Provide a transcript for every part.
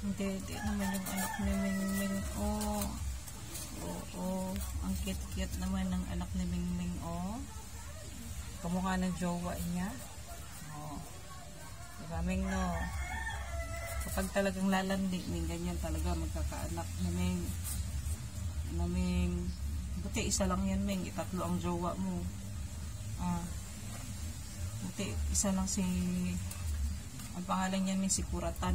Hindi naman yung anak ni Mingming. Oh. Oo. Ang cute-cute naman ng anak ni Mingming. Oh. Kamukha ng jowa niya. Oh. Diba, Ming, no? Kapag talagang lalandi, Ming, ganyan talaga magkakaanak ni Ming. Ming. Buti, isa lang yan, Ming. Itatlo ang jowa mo. Buti, isa lang si... Ang pangalan niyan, Ming, si Kuratan.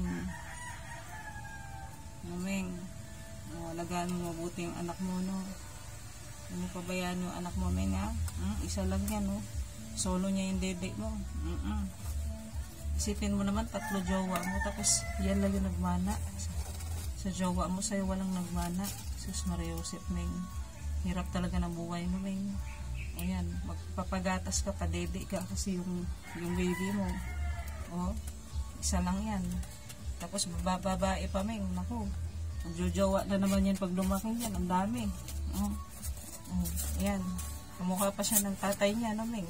Ming, alagaan mo mabuti yung anak mo, no? Hindi mo pabayaan yung anak mo, Ming, ha? Isa lang yan, no? Solo niya yung dede mo. Isipin mo naman, 3 jowa mo, tapos yan lang yung nagmana. Sa jowa mo, sa'yo walang nagmana. Sus Mariosep, Ming. Hirap talaga ng buhay mo, Ming. O yan, magpapagatas ka, padede ka kasi yung baby mo. O, isa lang yan. Tapos bababae pa, Ming. Naku, magjojowa na naman yan pag lumaki yan. Ang dami. Yan. Kamukha pa siya ng tatay niya, no, Ming?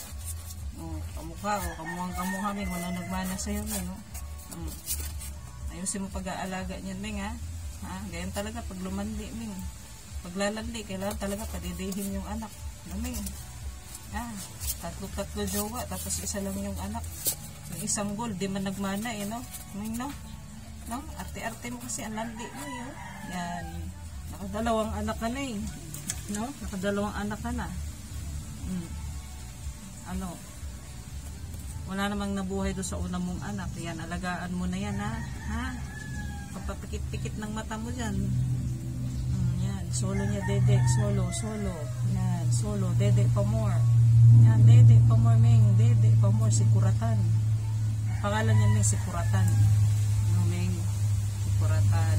Kamukha, Ming. Walang nagmana sa'yo, Ming, no? Ayusin mo pag-aalaga niyan, Ming, ha? Ganyan talaga pag lumandi, Ming. Pag lalandi, kailangan talaga padidihin yung anak, no, Ming? Tatlo jowa, tapos isa lang yung anak. Yung isang goal, di man nagmana, eh, no? Ming, no? No? Arte-arte mo kasi ang landi mo, yun. Yan. Nakadalawang anak ka na, eh. No? Nakadalawang anak ka na. Wala namang nabuhay doon sa una mong anak. Yan, alagaan mo na yan, ha? Papapikit-pikit ng mata mo dyan. Yan, solo niya, dede. Solo. Yan, solo. Dede pa more. Yan, dede pa more, Ming. Dede pa more, si Kuratan. Pangalan niya, Ming, si Kuratan. Ming, si Kuratan.